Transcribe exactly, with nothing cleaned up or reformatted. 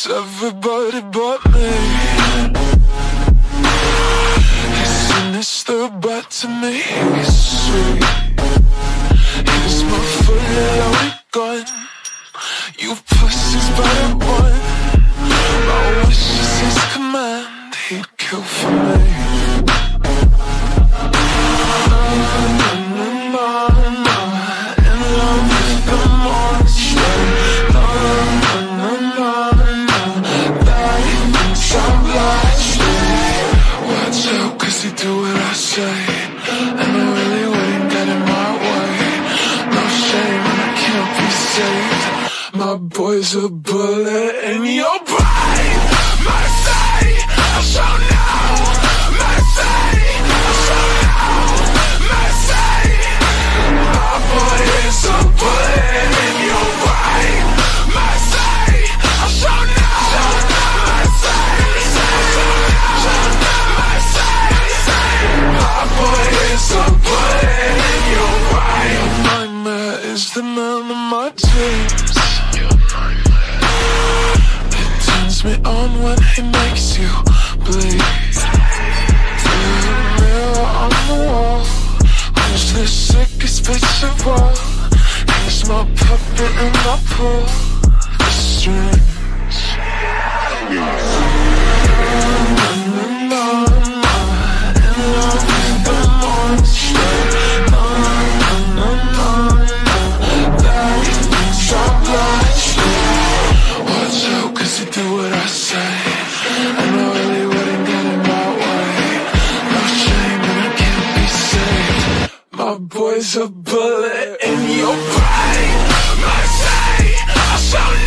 It's everybody but me. He's sinister but to me he's sweet. He's my fully loaded gun. You pussies better run. My wish is his command. He'd kill for me. My boy's a bullet in your brain. Mercy, I shall know. Mercy, I shall know. Mercy, my boy is a bullet in your brain. Mercy, I shall know. Mercy, I shall know. Mercy, my boy is a bullet in your brain. Your nightmare is the man of my dreams. Me on when he makes you bleed. Through the mirror on the wall, who's the sickest bitch of all? He's my puppet and I pull the strings. In love with the monster. No, no, no, no, no. That thinks I'm blind. Watch out, cause you do what I say. I know really wouldn't get in my way. No shame and I can't be saved. My boy's a bullet in your brain. Mercy, I shall